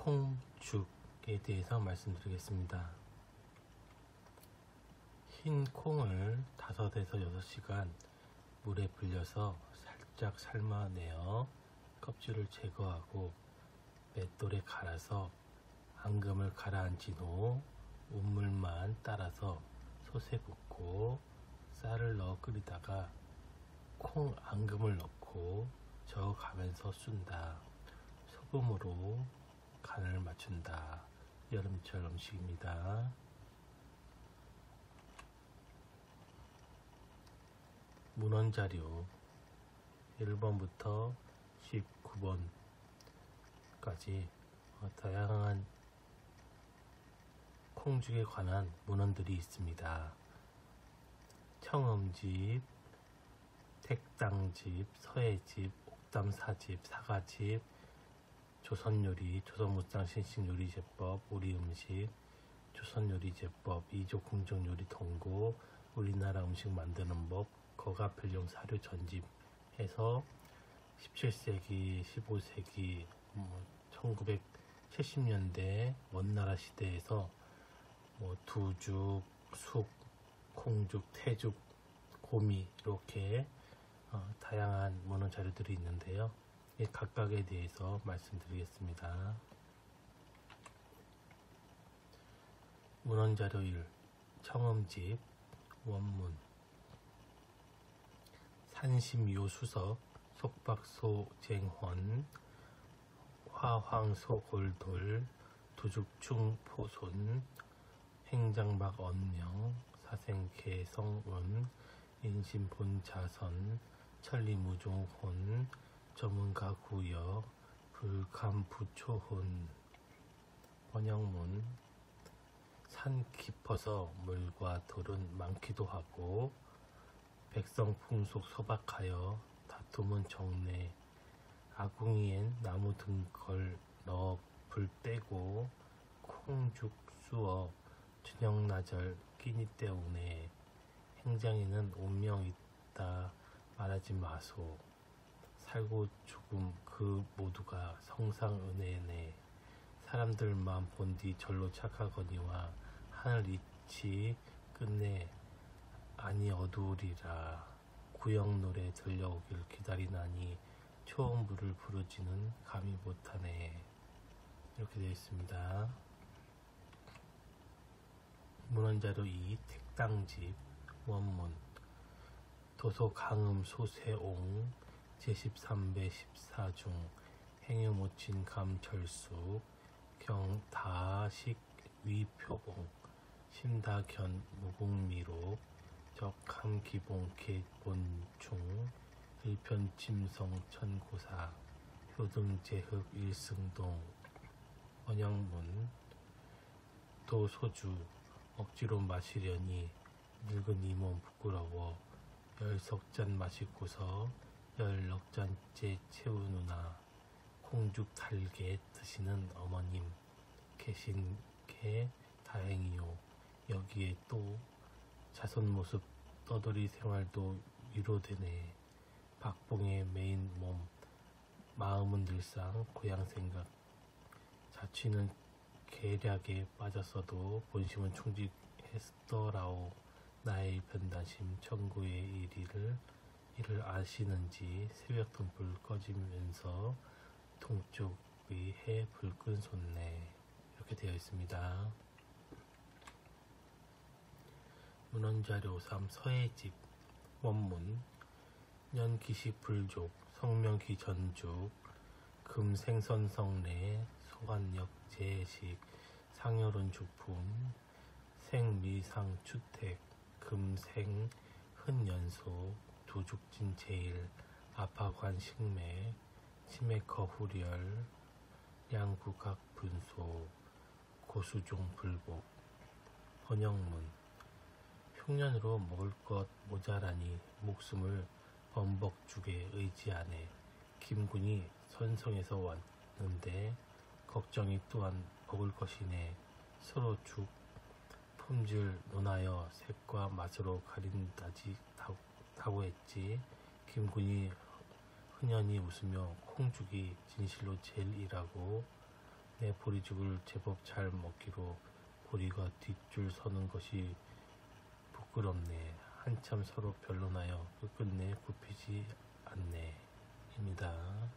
콩죽에 대해서 말씀드리겠습니다. 흰 콩을 5에서 6시간 물에 불려서 살짝 삶아내어 껍질을 제거하고 맷돌에 갈아서 앙금을 가라앉힌 후 우물만 따라서 솥에 붓고 쌀을 넣어 끓이다가 콩 앙금을 넣고 저어가면서 쏜다. 소금으로 간을 맞춘다. 여름철 음식입니다. 문헌자료 1번부터 19번까지 다양한 콩죽에 관한 문헌들이 있습니다. 청음집, 택당집, 서해집, 옥담사집, 사가집, 조선요리, 조선무쌍신식요리제법, 우리음식, 조선요리제법, 이조궁정요리 통고, 우리나라 음식 만드는 법, 거가필용 사료 전집 해서 17세기, 15세기, 1970년대 원나라 시대에서 두죽, 숙, 콩죽, 태죽, 고미 이렇게 다양한 문헌 자료들이 있는데요. 이 각각에 대해서 말씀드리겠습니다. 문헌 자료 1. 청음집 원문 산심요수석 속박소쟁헌 화황소골돌 두죽충포손 행장박 언명 사생개성은 인신본자선 천리무종혼 전문가구여 불감부초혼. 번역문 산 깊어서 물과 돌은 많기도 하고 백성 풍속 소박하여 다툼은 적네. 아궁이엔 나무 등걸 넣어 불 떼고 콩죽 쑤어 저녁나절 끼니 때우네. 행장에는 운명 있다 말하지 마소. 살고 죽음 그 모두가 성상은혜네. 사람들만 본디 절로 착하거니와 하늘 이치 끝내 아니 어두우리라. 구역노래 들려오길 기다리나니 초음부를 부르지는 감히 못하네. 이렇게 되어 있습니다. 문헌자료 2. 택당집 원문 도서 강음 소세옹 제13배 14중 행여모친 감철수 경다식 위표봉 심다견 무공미로 적함기봉 개본중 일편침성 천고사 효등제흑 일승동. 번역문 도소주 억지로 마시려니 늙은 이 몸 부끄러워 10석잔 마시고서 16잔째 채우누나. 콩죽 달게 드시는 어머님 계신 게 다행이요. 여기에 또 자손 모습 떠돌이 생활도 위로되네. 박봉의 메인 몸 마음은 늘상 고향 생각. 자취는 계략에 빠졌어도 본심은 충직했더라오. 나의 변단심 천구의 이를 아시는지 새벽 등불 꺼지면서 동쪽의 해 불끈 솟네. 이렇게 되어 있습니다. 문헌자료 3. 서해집 원문 년기시 불족 성명기 전죽 금생선성례 소환역 제식 상여론 주품 생미상주택 금생 흔연소 두죽진 제일 아파관 식매 치매커후렬 양구각 분소 고수종 불복. 번역문 흉년으로 먹을 것 모자라니 목숨을 범벅죽에 의지하네. 김군이 선성에서 왔는데 걱정이 또한 먹을 것이네. 서로 죽 품질 논하여 색과 맛으로 가린다고 했지. 김군이 흔연히 웃으며 콩죽이 진실로 제일이라고 내 보리죽을 제법 잘 먹기로 보리가 뒷줄 서는 것이 부끄럽네. 한참 서로 변론하여 끝끝내 굽히지 않네. 입니다.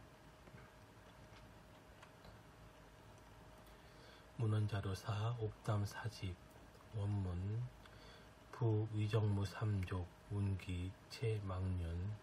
문헌자료사 옥담 4집 원문 부위정무 3족 운기 최망륜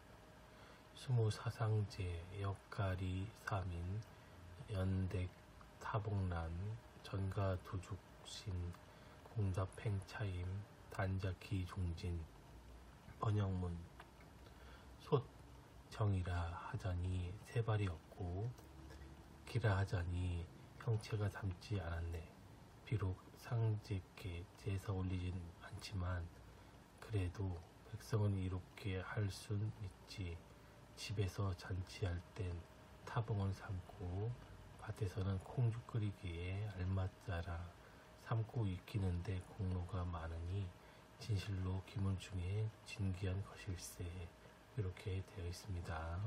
수무사상제 역가리 3인 연댁 타복란 전가두죽신 공답행차임 단자기 중진 번영문 솥 정이라 하자니 세발이 없고 기라 하자니 형체가 닮지 않았네. 비록 상제께 제사 올리진 않지만 그래도 백성은 이롭게 할 순 있지. 집에서 잔치할 땐 타봉을 삶고 밭에서는 콩죽 끓이기에 알맞자라 삶고 익히는데 공로가 많으니 진실로 기문 중에 진귀한 것일세. 이렇게 되어 있습니다.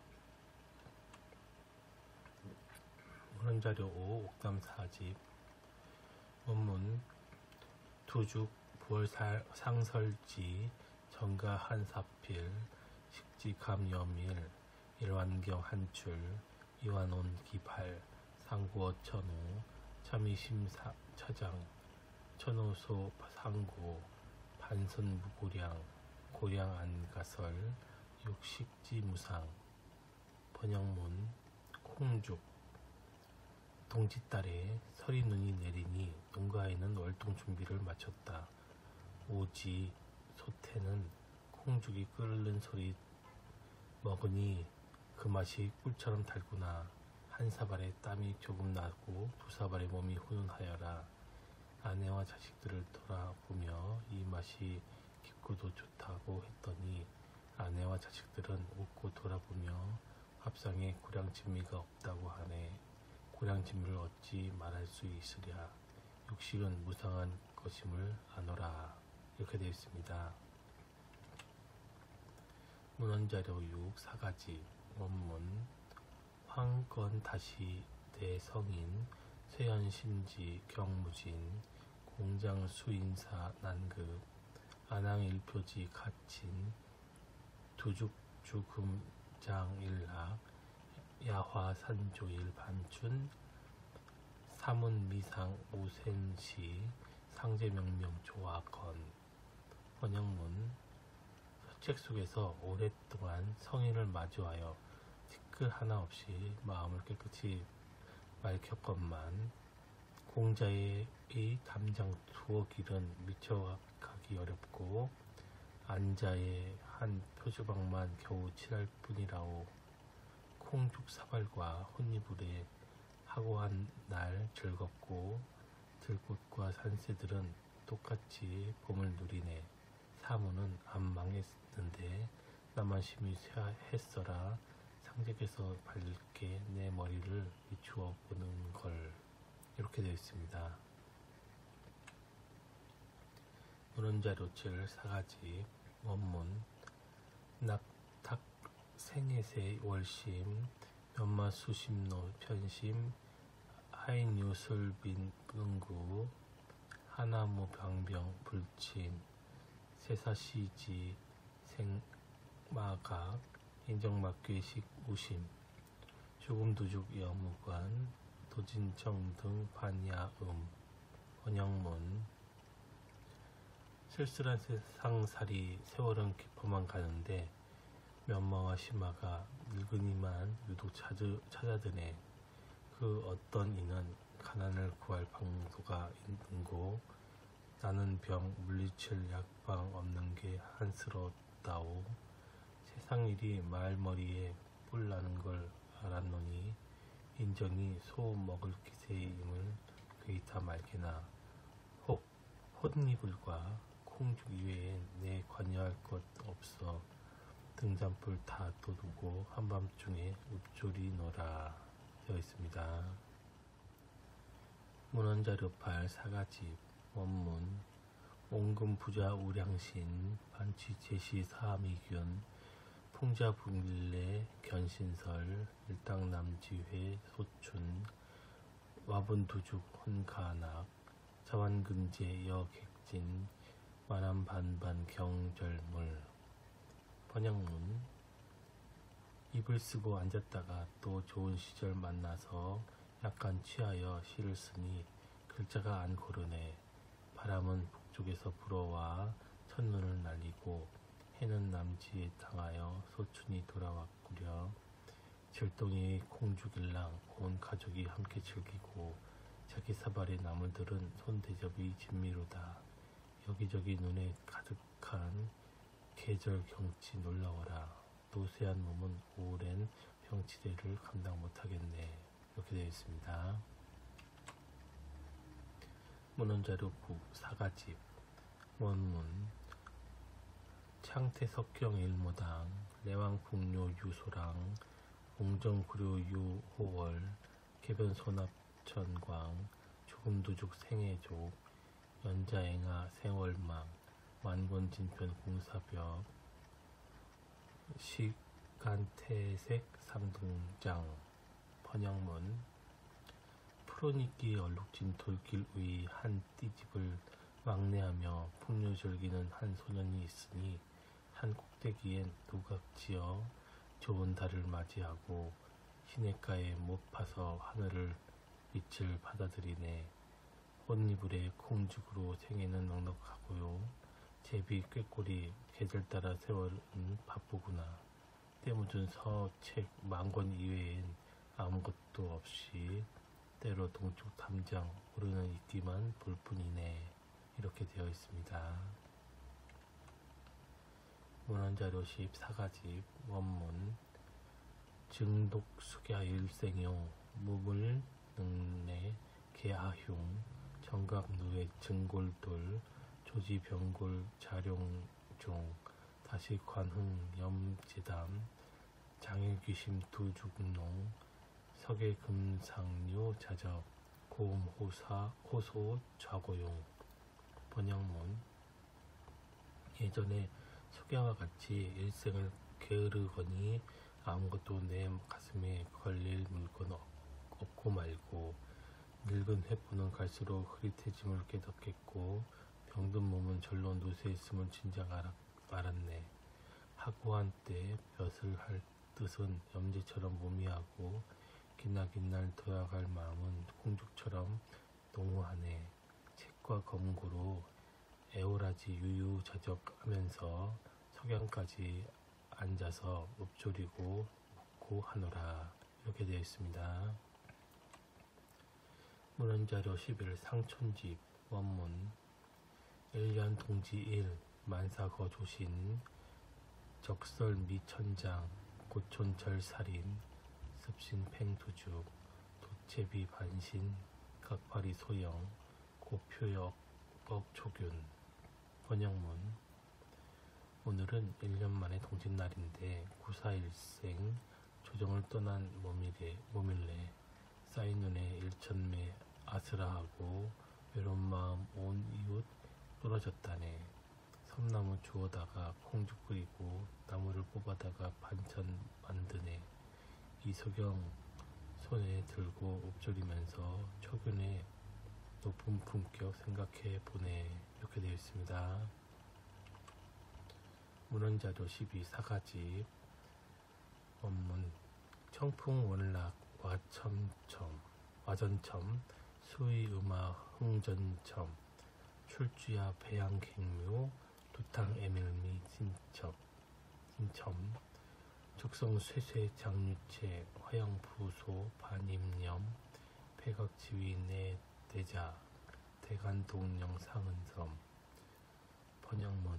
문헌자료 5 옥담 4집 원문 두죽 부월상설지 정가 한사필 식지감여밀 일완경 한출 이완온 기팔 상구어 천호 참이심사 처장 천호소 상고 반선무고량 고량 안가설 육식지무상 번영문 콩죽 동짓달에 설이 눈이 내리니 농가에는 월동 준비를 마쳤다. 오지 소태는 콩죽이 끓는 소리 먹으니 그 맛이 꿀처럼 달구나. 한 사발에 땀이 조금 나고 두 사발에 몸이 훈훈하여라. 아내와 자식들을 돌아보며 이 맛이 깊고도 좋다고 했더니 아내와 자식들은 웃고 돌아보며 밥상에 고량진미가 없다고 하네. 고량진미를 어찌 말할 수 있으랴. 육식은 무상한 것임을 아노라. 이렇게 되어 있습니다. 문헌자료 6 사가지 원문 황건 다시 대성인 쇠현심지 경무진 공장 수인사 난급 안항일표지 가친 두죽주금장일학 야화산조일 반춘 사문미상 오센시 상제명명 조화건 번영문 책 속에서 오랫동안 성인을 마주하여 티끌 하나 없이 마음을 깨끗이 맑혔건만 공자의 담장 두어 길은 미쳐가기 어렵고 안자의 한 표주방만 겨우 칠할 뿐이라오. 콩죽 사발과 혼이불에 하고 한 날 즐겁고 들꽃과 산새들은 똑같이 봄을 누리네. 사무는 안 망했는데 나만 심히 쇠했어라. 상제께서 밝게 내 머리를 비추어 보는 걸. 이렇게 되어 있습니다. 문헌자료 7 사가지 원문 낙탁 생애세 월심 면마수심노 편심 하인유술빈 은구 하나무 병병 불침 세사시지 생마각 인정막괴식 우심 죽음두죽 여무관 도진청 등 반야음 번영문 쓸쓸한 세상살이 세월은 깊어만 가는데 면마와 심화가 늙은이만 유독 찾아드네. 그 어떤 이는 가난을 구할 방도가 있는고 나는 병 물리칠 약방 없는 게 한스럽다오. 세상일이 말머리에 뿔 나는 걸 알았노니 인정이 소 먹을 기세임을 괴이타 말게나. 혹 혼이불과 콩죽 이외에 내 관여할 것 없어 등잔불 다 돋우고 한밤중에 읍조리노라. 되어 있습니다. 문헌자료 8 사가집 원문 옹금부자 우량신 반취제시 사미균 풍자분길래 견신설 일당남지회 소춘 와분두죽 혼가낙 자완근제 여객진 만암반반 경절물. 번역문. 입을 쓰고 앉았다가 또 좋은 시절 만나서 약간 취하여 시를 쓰니 글자가 안 고르네. 바람은 북쪽에서 불어와 첫눈을 날리고 해는 남지에 당하여 소춘이 돌아왔구려. 질동이 콩죽일랑 온 가족이 함께 즐기고 자기 사발의 나무들은 손대접이 진미로다. 여기저기 눈에 가득한 계절 경치 놀라워라. 노쇠한 몸은 오랜 병치레를 감당 못하겠네. 이렇게 되어 있습니다. 문헌자료 9 사가집. 원문. 창태석경 일모당 내왕풍료 유소랑 옹정구료 유호월 개변소납천광 조금두죽 생애족 연자행하 생월망 만권진편 공사벽 시간태색 삼동장. 번역문. 푸른이끼 얼룩진 돌길 의 한 띠집을 왕래하며 풍류 즐기는 한 소년이 있으니 산 꼭대기엔 누각지어 좋은 달을 맞이하고 시냇가에 못 파서 하늘을 빛을 받아들이네. 꽃이불에 콩죽으로 생애는 넉넉하고요. 제비 꾀꼬리 계절 따라 세월은 바쁘구나. 때묻은 서책 만권 이외엔 아무것도 없이 때로 동쪽 담장 오르는 이끼만 볼 뿐이네. 이렇게 되어 있습니다. 문헌자료 10 사가집. 원문. 증독 숙야 일생용 무물 능내 개하흉 정각누에 증골돌 조지병골 자룡종 다시 관흥 염제담 장일귀심 두죽농 석외금상류 자적 고음호사 호소 좌고용. 번역문. 예전에 숙야와 같이 일생을 게으르거니 아무것도 내 가슴에 걸릴 물건 없고 말고 늙은 횃불은 갈수록 흐릿해짐을 깨닫겠고 병든 몸은 절로 누세있음을 진작 알았네. 하고한 때 벼슬 할 뜻은 염제처럼 무미하고 기나긴 날 도약할 마음은 콩죽처럼 농후하네. 책과 검고로 애오라지 유유자적하면서 석양까지 앉아서 읊조리고 묻고 하노라. 이렇게 되어 있습니다. 문헌자료 11 상촌집. 원문. 1년 동지 1 만사거조신 적설 미천장 고촌절살인 습신 팽두죽 도채비 반신 각파리 소영 고표역 억초균. 번역문. 오늘은 1년 만에 동짓날인데 구사일생 조정을 떠난 모밀래 쌓인 눈에 일천매 아스라하고 외로운 마음 온 이웃 떨어졌다네. 섬나무 주워다가 콩죽 끓이고 나무를 뽑아다가 반찬 만드네. 이소경 손에 들고 읊조리면서 초균의 높은 품격 생각해 보네. 이렇게 되어 있습니다. 문헌자료 12 사가집. 원문. 청풍원락 와전첨 수의음악 흥전첨 출주야 배양갱묘 두탕애밀미 진첨 죽성쇠쇠 장유체 화영부소 반임염 폐각지위 내대자 대간동령 상은섬. 번역문.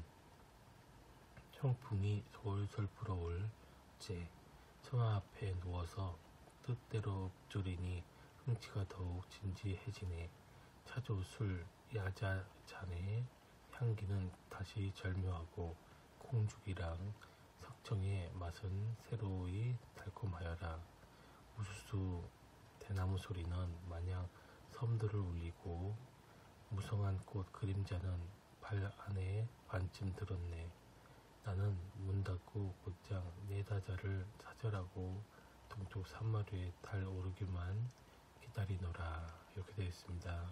청풍이 솔솔 불어올 제 청아 앞에 누워서 뜻대로 읊조리니 흥치가 더욱 진지해지네. 차조술 야자 잔의 향기는 다시 절묘하고 콩죽이랑 석청의 맛은 새로이 달콤하여라. 우수수 대나무 소리는 마냥 섬들을 울리고 무성한 꽃 그림자는 발 안에 반쯤 들었네. 나는 문 닫고 곧장 네다자를 사절하고 동쪽 산마루에 달 오르기만 기다리노라. 이렇게 되어 있습니다.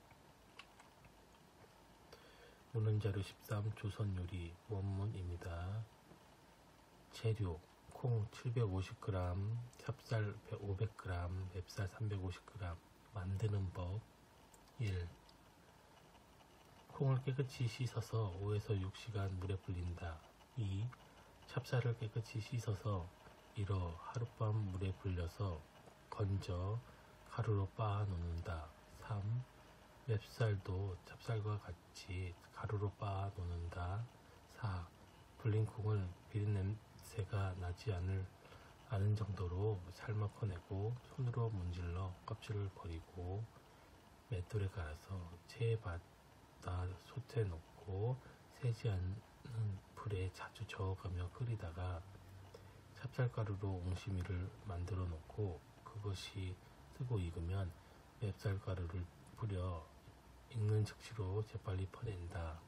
문헌자료 13 조선요리 원문입니다. 재료 콩 750g, 찹쌀 500g, 맵쌀 350g. 만드는 법 1. 콩을 깨끗이 씻어서 5에서 6시간 물에 불린다. 2. 찹쌀을 깨끗이 씻어서 일어 하룻밤 물에 불려서 건져 가루로 빻아 놓는다. 3. 맵쌀도 찹쌀과 같이 가루로 빻아 놓는다. 4. 불린 콩을 비린냄새가 나지 않은 정도로 삶아 퍼내고 손으로 문질러 껍질을 버리고 맷돌에 갈아서 체에 받아 솥에 놓고 새지 않는 불에 자주 저어가며 끓이다가 찹쌀가루로 옹심이를 만들어 놓고 그것이 뜨고 익으면 맵쌀가루를 뿌려 익는 즉시로 재빨리 퍼낸다.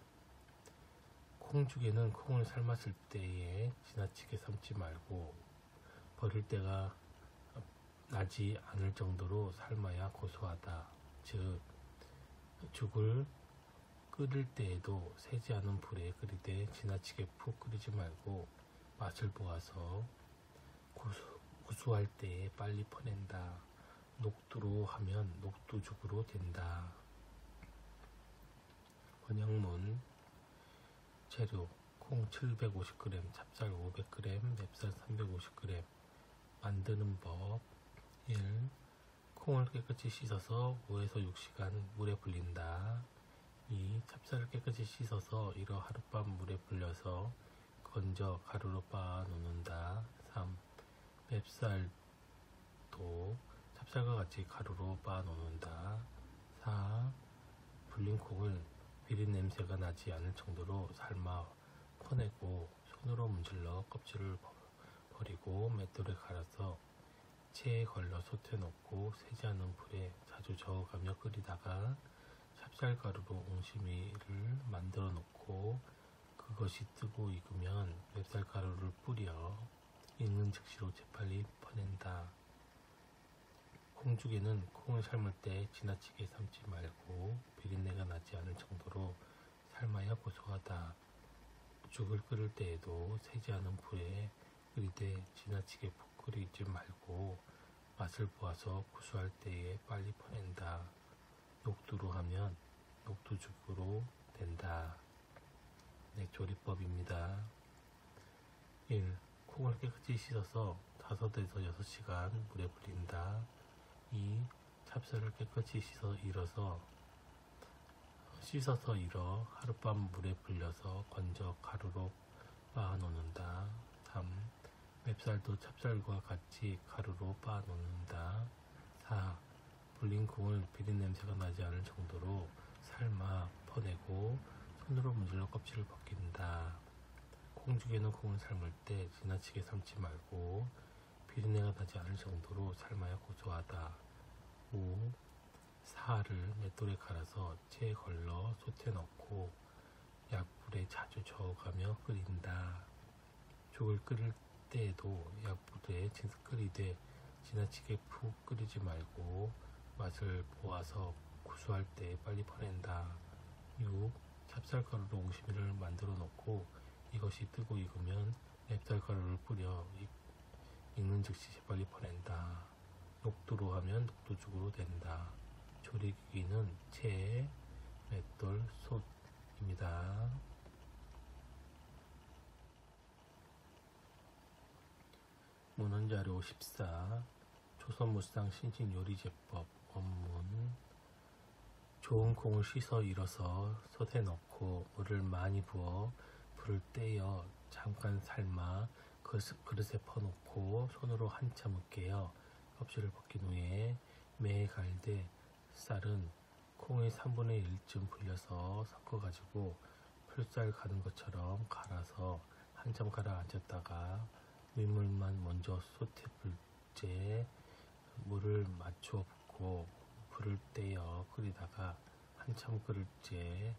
콩죽에는 콩을 삶았을 때에 지나치게 삶지 말고 버릴 때가 나지 않을 정도로 삶아야 고소하다. 즉 죽을 끓일 때에도 새지 않은 불에 끓이되 지나치게 푹 끓이지 말고 맛을 보아서 구수할 때에 빨리 퍼낸다. 녹두로 하면 녹두죽으로 된다. 번역문 재료 콩 750g, 찹쌀 500g, 맵쌀 350g. 만드는 법 1. 콩을 깨끗이 씻어서 5에서 6시간 물에 불린다. 2. 찹쌀을 깨끗이 씻어서 일어 하룻밤 물에 불려서 건져 가루로 빻아 놓는다. 3. 맵쌀도 찹쌀과 같이 가루로 빻아 놓는다. 4. 불린 콩을 비린 냄새가 나지 않을 정도로 삶아 퍼내고 손으로 문질러 껍질을 버리고 맷돌에 갈아서 체에 걸러 솥에 놓고 새지 않는 불에 자주 저어가며 끓이다가 찹쌀가루로 옹심이를 만들어 놓고 그것이 뜨고 익으면 맵쌀가루를 뿌려 익는 즉시로 재빨리 퍼낸다. 콩죽에는 콩을 삶을 때 지나치게 삶지 말고 비린내가 나지 않을 정도로 삶아야 고소하다. 죽을 끓일 때에도 새지 않은 불에 끓이되 지나치게 푹 끓이지 말고 맛을 보아서 구수할 때에 빨리 퍼낸다. 녹두로 하면 녹두죽으로 된다. 네, 조리법입니다. 1. 콩을 깨끗이 씻어서 5에서 6시간 물에 불린다. 2. 찹쌀을 깨끗이 씻어서 일어 하룻밤 물에 불려서 건져 가루로 빻아 놓는다. 3. 맵쌀도 찹쌀과 같이 가루로 빻아 놓는다. 4. 불린 콩을 비린 냄새가 나지 않을 정도로 삶아 퍼내고 손으로 문질러 껍질을 벗긴다. 콩죽에는 콩을 삶을 때 지나치게 삶지 말고 비린내가 나지 않을 정도로 삶아야 고소하다. 5. 사를 맷돌에 갈아서 체에 걸러 솥에 넣고 약불에 자주 저어가며 끓인다. 죽을 끓일 때에도 약불에 끓이되 지나치게 푹 끓이지 말고 맛을 보아서 구수할 때 빨리 퍼낸다. 6. 찹쌀가루로 옹심이를 만들어 놓고 이것이 뜨고 익으면 맵쌀가루를 뿌려 익는 즉시 재빨리 퍼낸다. 녹두로 하면 녹두죽으로 된다. 조리기기는 채, 맷돌, 솥입니다. 문헌자료 14 조선무쌍 신진요리제법 원문 좋은 콩을 씻어 일어서 솥에 넣고 물을 많이 부어 불을 떼어 잠깐 삶아 그릇에 퍼놓고 손으로 한참 으깨어 껍질을 벗긴 후에 매에 갈되 쌀은 콩의 3분의 1쯤 불려서 섞어가지고 풀쌀 가는 것처럼 갈아서 한참 가라앉혔다가 민물만 먼저 솥에 불째 물을 맞추어 붓고 불을 떼어 끓이다가 한참 끓을 때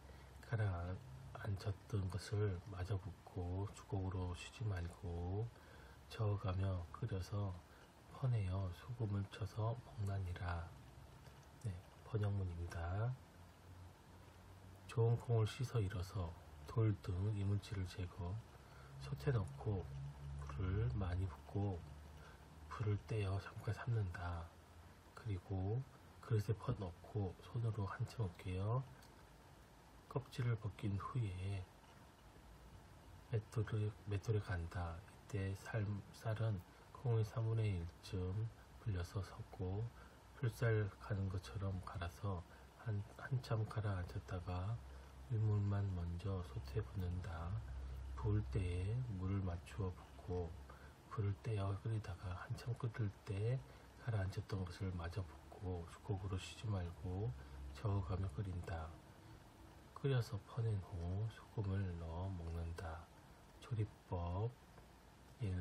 가라앉혔던 것을 마저 붓고 주걱으로 쉬지 말고 저어가며 끓여서 퍼내어 소금을 쳐서 먹나니라. 네, 번역문입니다. 좋은 콩을 씻어 일어서 돌 등 이물질을 제거, 솥에 넣고 불을 많이 붓고 불을 떼어 잠깐 삶는다. 그리고 그릇에 퍼넣고 손으로 한참 으깨어 껍질을 벗긴 후에 맷돌에 간다. 이때 쌀은 콩의 3분의 1쯤 불려서 섞고 풀쌀 가는 것처럼 갈아서 한참 가라앉혔다가 윗물만 먼저 솥에 붓는다. 부을 때에 물을 맞추어 붓고 불을 떼어 끓이다가 한참 끓을 때 가라앉혔던 것을 마저 붓고 주걱으로 쉬지 말고 저어가며 끓인다. 끓여서 퍼낸 후 소금을 넣어 먹는다. 조리법 1.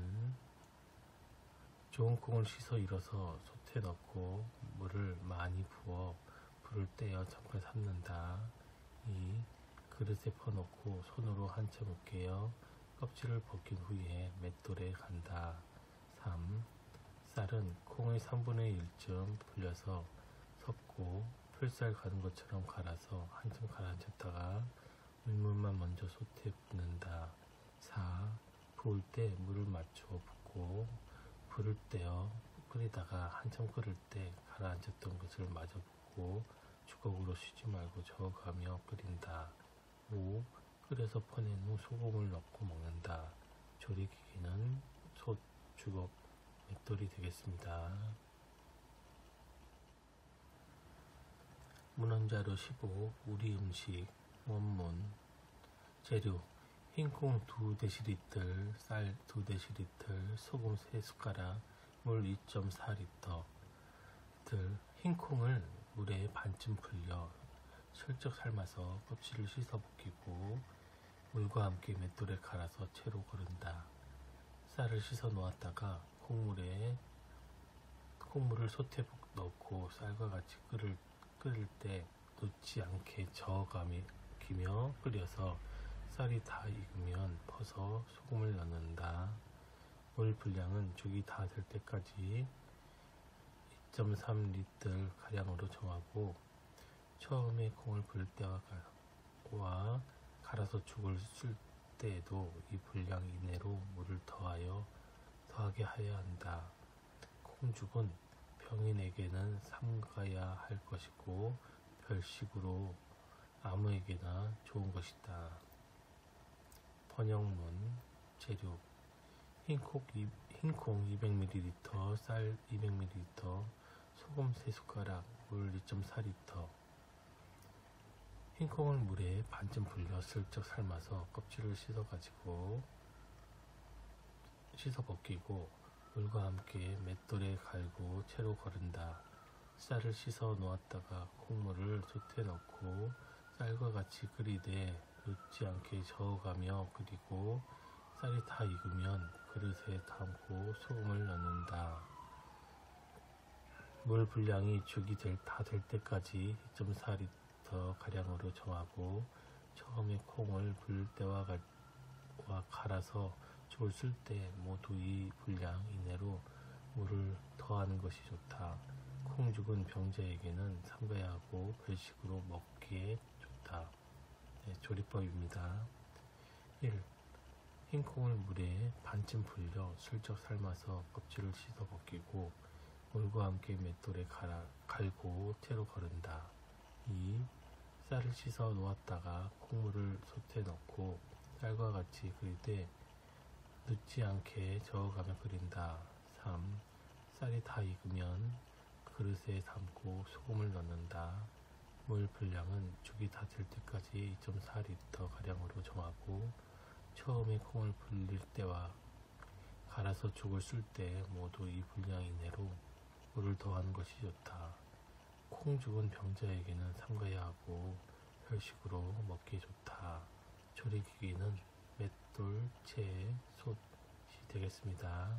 좋은 콩을 씻어 일어서 솥에 넣고 물을 많이 부어 불을 떼어 잠깐 삶는다. 2. 그릇에 퍼넣고 손으로 한참 으깨어 껍질을 벗긴 후에 맷돌에 간다. 3. 쌀은 콩의 3분의 1쯤 불려서 섞고 풀쌀 가는 것처럼 갈아서 한참 가라앉혔다가 물만 먼저 솥에 붓는다. 4. 부을 때 물을 맞추어 붓고 불을 떼어 끓이다가 한참 끓을 때 가라앉혔던 것을 마저 붓고 주걱으로 쉬지 말고 저어가며 끓인다. 5. 끓여서 퍼낸 후 소금을 넣고 먹는다. 조리기기는 솥, 주걱, 맷돌이 되겠습니다. 문헌자료 15. 우리 음식 원문 재료 흰콩 2dl, 쌀 2dl, 소금 3숟가락, 물 2.4L. 흰콩을 물에 반쯤 불려 슬쩍 삶아서 껍질을 씻어 벗기고 물과 함께 맷돌에 갈아서 채로 거른다. 쌀을 씻어 놓았다가 콩물을 솥에 넣고 쌀과 같이 끓일 때 놓지 않게 저어가며 끓여서 쌀이 다 익으면 퍼서 소금을 넣는다. 물 분량은 죽이 다 될 때까지 2.3L 가량으로 정하고 처음에 콩을 불 때와 갈아서 죽을 쓸 때에도 이 분량 이내로 물을 더하게 하여야 한다. 콩죽은 병인에게는 삼가야 할 것이고 별식으로 아무에게나 좋은 것이다. 번역문 재료 흰콩 200ml, 쌀 200ml, 소금 3숟가락, 물 2.4L. 흰콩을 물에 반쯤 불려 슬쩍 삶아서 껍질을 씻어 벗기고 물과 함께 맷돌에 갈고 채로 거른다. 쌀을 씻어 놓았다가 콩물을 솥에 넣고 쌀과 같이 끓이되 놓지 않게 저어가며 끓이고 쌀이 다 익으면 그릇에 담고 소금을 넣는다. 물 분량이 죽이 다 될 때까지 2.4L 가량으로 정하고 처음에 콩을 불 때와 갈아서 죽을 쓸 때 모두 이 분량 이내로 물을 더하는 것이 좋다. 콩죽은 병자에게는 삼가야 하고 별식으로 먹기에 좋다. 조리법입니다. 1. 흰콩을 물에 반쯤 불려 슬쩍 삶아서 껍질을 씻어 벗기고 물과 함께 맷돌에 갈고 채로 거른다. 2. 쌀을 씻어 놓았다가 콩물을 솥에 넣고 쌀과 같이 끓이되 늦지 않게 저어가며 끓인다. 3. 쌀이 다 익으면 그릇에 담고 소금을 넣는다. 물 분량은 죽이 다 될 때까지 2.4L 가량으로 정하고 처음에 콩을 불릴 때와 갈아서 죽을 쓸 때 모두 이 분량 이내로 물을 더하는 것이 좋다. 콩죽은 병자에게는 삼가야 하고 별식으로 먹기에 좋다. 조리기기는 맷돌, 채, 솥이 되겠습니다.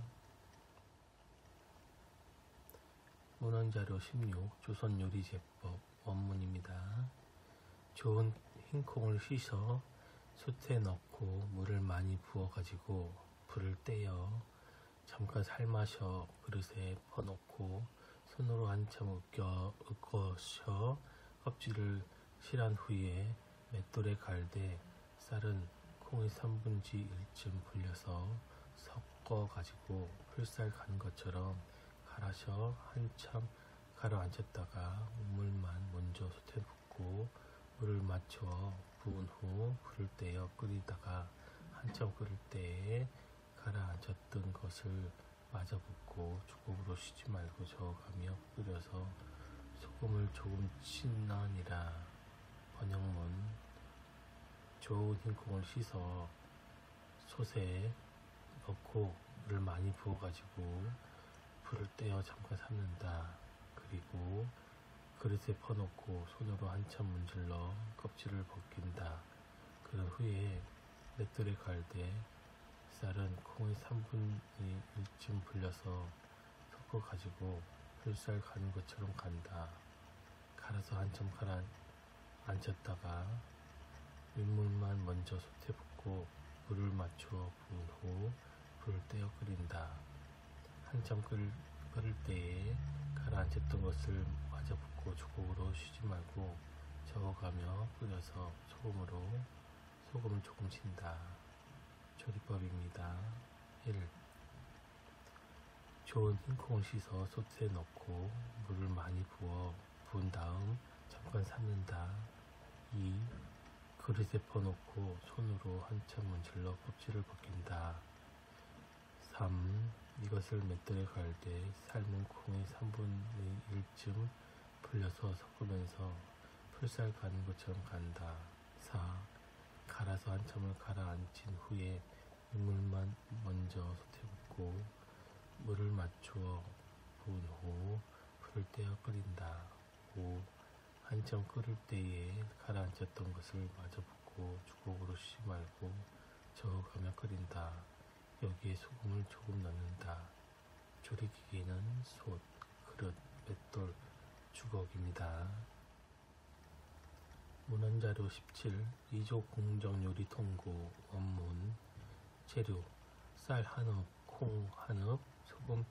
문헌자료 16. 조선요리제법 원문입니다. 좋은 흰콩을 씻어 솥에 넣고 물을 많이 부어가지고 불을 떼어 잠깐 삶아서 그릇에 퍼놓고 손으로 한참 으깨셔 껍질을 실한 후에 맷돌에 갈되 쌀은 콩의 3분의 1쯤 불려서 섞어 가지고 풀쌀 간 것처럼 갈아서 한참 가라앉혔다가 물만 먼저 솥에 붓고 물을 맞춰 부은 후 불을 떼어 끓이다가 한참 끓을 때에 가라앉혔던 것을 마저 붓고 주걱으로 쉬지 말고 저어가며 끓여서 소금을 조금 친하니라. 번역문. 좋은 흰콩을 씻어 솥에 넣고 물을 많이 부어가지고 불을 떼어 잠깐 삶는다. 그리고 그릇에 퍼놓고 손으로 한참 문질러 껍질을 벗긴다. 그런 후에 맷돌에 갈되 쌀은 콩의 3분의 1쯤 불려서 섞어 가지고 풀쌀 가는 것처럼 간다. 갈아서 한참 가라앉혔다가 민물만 먼저 솥에 붓고 물을 맞춰 부은 후 불을 떼어 끓인다. 한참 끓을 때에 가라앉혔던 것을 마저 붓고 주걱으로 쉬지 말고 저어가며 끓여서 소금을 조금 친다. 조리법입니다. 1. 좋은 흰콩을 씻어 솥에 넣고 물을 많이 부은 다음 잠깐 삶는다. 2. 그릇에 퍼놓고 손으로 한참 문질러 껍질을 벗긴다. 3. 이것을 맷돌에 갈되 삶은 콩의 3분의 1쯤 불려서 섞으면서 풀쌀 가는 것처럼 간다. 4. 갈아서 한참을 가라앉힌 후에 민물만 먼저 솥에 붓고 물을 맞추어 부은 후 불을 떼어 끓인다. 5. 한참 끓을 때에 가라앉혔던 것을 마저 붓고 주걱으로 쉬지 말고 저어가며 끓인다. 여기에 소금을 조금 넣는다. 조리기계는 솥, 그릇, 맷돌, 주걱입니다. 문헌자료 17 2조 공정요리 통고 원문 재료 쌀 1업, 콩 1업, 소금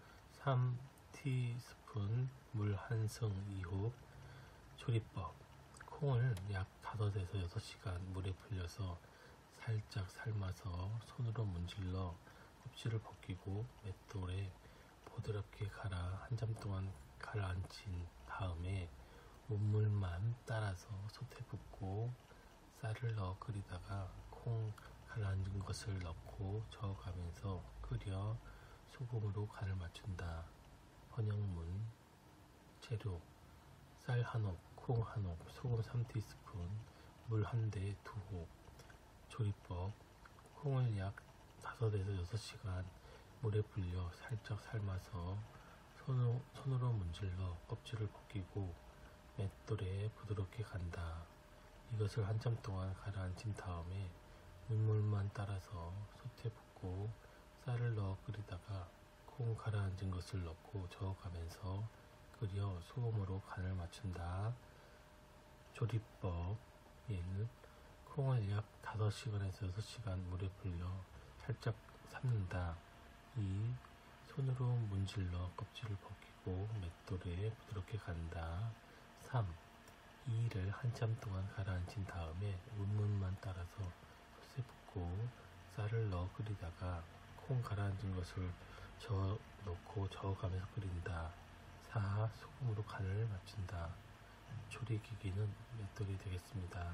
3티스푼, 물 1승 2홉. 조리법 콩을 약 5에서 6시간 물에 불려서 살짝 삶아서 손으로 문질러 껍질을 벗기고 맷돌에 부드럽게 갈아 한참 동안 가라앉힌 다음에 문물만 따라서 솥에 붓고 쌀을 넣어 끓이다가 콩 가라앉은 것을 넣고 저어가면서 끓여 소금으로 간을 맞춘다. 번역문 재료 쌀 1홉, 콩 1홉, 소금 3티스푼, 물 1대 2홉. 조리법 콩을 약 5에서 6시간 물에 불려 살짝 삶아서 손으로 문질러 껍질을 벗기고 맷돌에 부드럽게 간다. 이것을 한참 동안 가라앉힌 다음에 민물만 따라서 솥에 붓고 쌀을 넣어 끓이다가 콩 가라앉은 것을 넣고 저어가면서 끓여 소금으로 간을 맞춘다. 조리법 1. 콩을 약 5시간에서 6시간 물에 불려 살짝 삶는다. 2. 손으로 문질러 껍질을 벗기고 맷돌에 부드럽게 간다. 3. 이를 한참 동안 가라앉힌 다음에 문물만 따라서 솥에 붓고 쌀을 넣어 끓이다가 콩 가라앉은 것을 넣고 저어가면서 끓인다. 4. 소금으로 간을 맞춘다. 조리기기는 맷돌이 되겠습니다.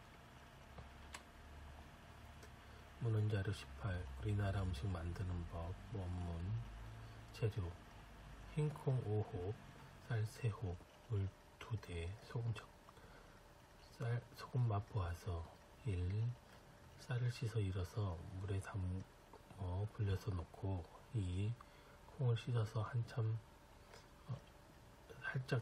문헌자료 18 우리나라 음식 만드는 법 원문 재료 흰콩 5홉, 쌀 3홉, 물 2대, 소금 맛보아서 1. 쌀을 씻어 일어서 물에 담어 불려서 놓고 2. 콩을 씻어서 한참 살짝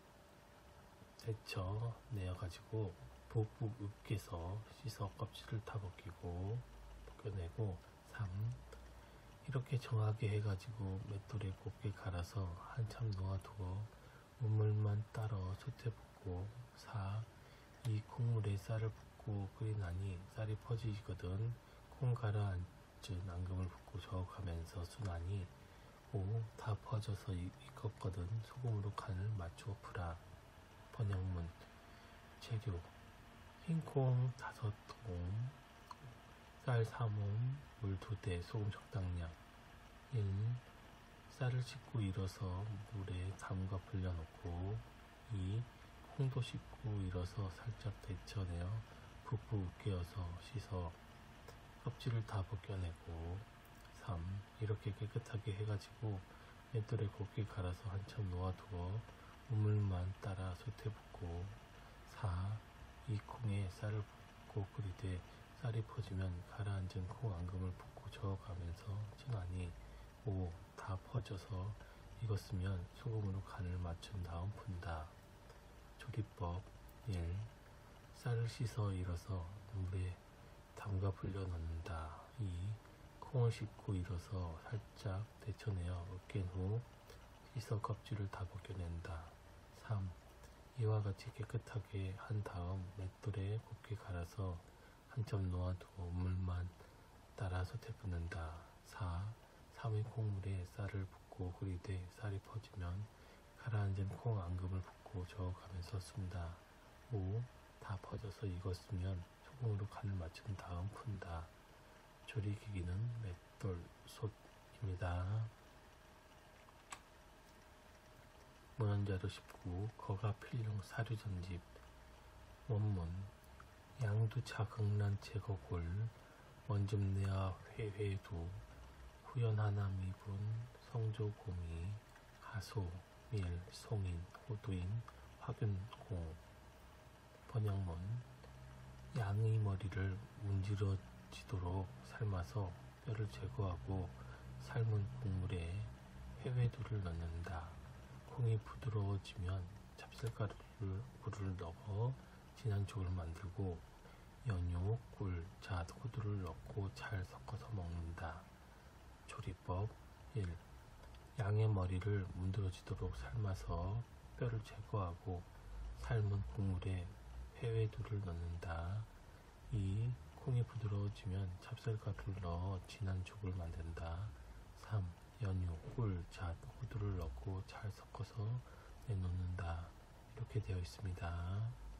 데쳐 내어가지고 북북 으깨서 씻어 껍질을 다 벗겨내고 3. 이렇게 정하게 해가지고 맷돌에 곱게 갈아서 한참 놓아두어 문물만 따러 솥에 붓고 4. 이 콩물에 쌀을 붓고 끓이나니 쌀이 퍼지거든 콩 가라앉은 앙금을 붓고 저어가면서 순하니 5. 다 퍼져서 익었거든 소금으로 간을 맞추어 풀어. 번역문. 재료. 흰콩 5통, 쌀 3온, 물 2대, 소금 적당량. 1. 쌀을 씻고 일어서 물에 담가 불려놓고. 2. 콩도 씻고 일어서 살짝 데쳐내어 푹푹 으깨어서 씻어 껍질을 다 벗겨내고. 3. 이렇게 깨끗하게 해가지고 맷돌에 곱게 갈아서 한참 놓아두어 우물만 따라 솥에 붓고. 4. 이 콩에 쌀을 붓고 끓이되 쌀이 퍼지면 가라앉은 콩 앙금을 붓고 저어가면서 찌하니. 5. 다 퍼져서 익었으면 소금으로 간을 맞춘 다음 푼다. 조리법. 1. 쌀을 씻어 일어서 물에 담가 불려 넣는다. 2. 콩을 씻고 일어서 살짝 데쳐내어 으깬 후 씻어 껍질을 다 벗겨낸다. 3. 이와 같이 깨끗하게 한 다음 맷돌에 곱게 갈아서 한참 놓아두고 물만 따라 솥에 붓는다. 4. 3의 콩물에 쌀을 붓고 끓이되 쌀이 퍼지면 가라앉은 콩 앙금을 붓고 저어가면서 쓴다. 5. 다 퍼져서 익었으면 소금으로 간을 맞춘 다음 푼다. 조리기기는 맷돌, 솥입니다. 문헌자료 19. 거가 필용 사료 전집. 원문. 양두차 극란 제거골 원줍내와 회회두 후연하나 미분 성조고미 가소 밀 송인 호두인 화균공. 번역문. 양의 머리를 문지러지도록 삶아서 뼈를 제거하고 삶은 국물에 회회두를 넣는다. 콩이 부드러워지면 찹쌀가루를 넣어 진한 죽을 만들고 연유, 꿀, 잣, 호두를 넣고 잘 섞어서 먹는다. 조리법. 1. 양의 머리를 문드러지도록 삶아서 뼈를 제거하고 삶은 국물에 회회두를 넣는다. 2. 콩이 부드러워지면 찹쌀가루를 넣어 진한 죽을 만든다. 3. 연유, 꿀, 잣, 호두를 넣고 잘 섞어서 내놓는다. 이렇게 되어 있습니다.